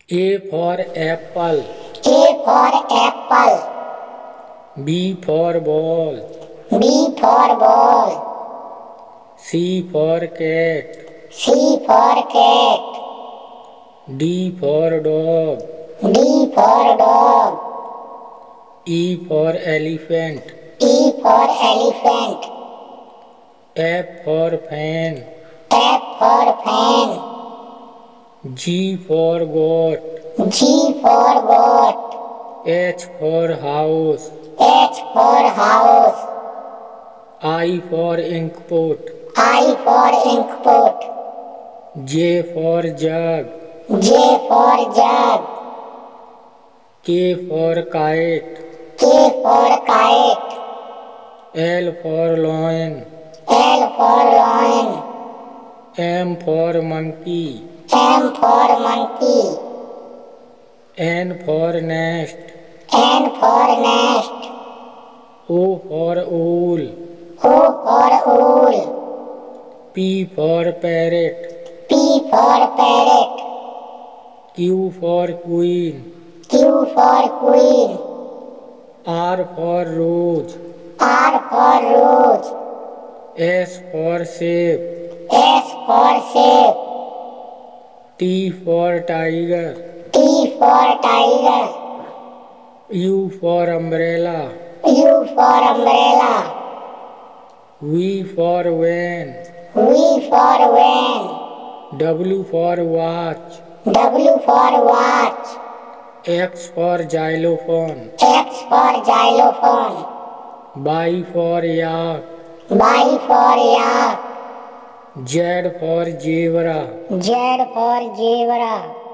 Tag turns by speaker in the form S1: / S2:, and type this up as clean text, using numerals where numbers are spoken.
S1: A for apple.
S2: A for apple.
S1: B for ball.
S2: B for ball.
S1: C for cat.
S2: C for cat.
S1: D for dog.
S2: D for dog.
S1: E for elephant.
S2: E for elephant.
S1: F for fan.
S2: F for fan.
S1: G for goat.
S2: G for goat.
S1: H for house.
S2: H for house.
S1: I for inkpot.
S2: I for inkpot.
S1: J for jug.
S2: J for jug.
S1: K for kite.
S2: K for kite.
S1: L for lion.
S2: L for lion.
S1: M for monkey.
S2: M for monkey.
S1: N for nest.
S2: N for nest.
S1: O for owl.
S2: O for owl.
S1: P for parrot.
S2: P for parrot.
S1: Q for queen.
S2: Q for queen.
S1: R for rose.
S2: R for rose.
S1: S for shape.
S2: S for shape.
S1: T for tiger.
S2: T for tiger.
S1: U for umbrella.
S2: U for umbrella.
S1: V for van.
S2: V for van.
S1: W for watch.
S2: W for watch.
S1: X for xylophone.
S2: X for xylophone.
S1: Y for yak.
S2: Y for yak.
S1: Z for zebra.
S2: Z for zebra.